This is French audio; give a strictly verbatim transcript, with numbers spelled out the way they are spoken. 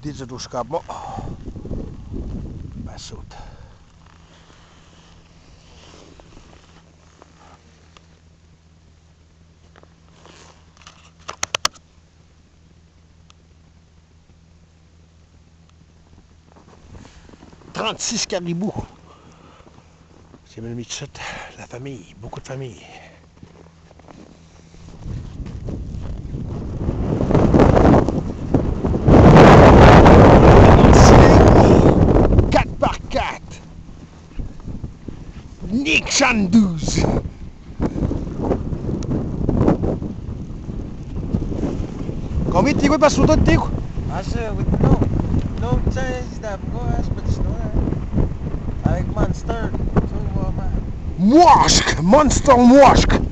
digital scope mo. Basot. trente-six caribous. C'est même mis de suite. La famille, beaucoup de famille. quatre par quatre. Nixon douze. Combien de tiros par sous d'autres tiros? I said with no, no change that go ask but snow avec monster. Mouask, monster mouask.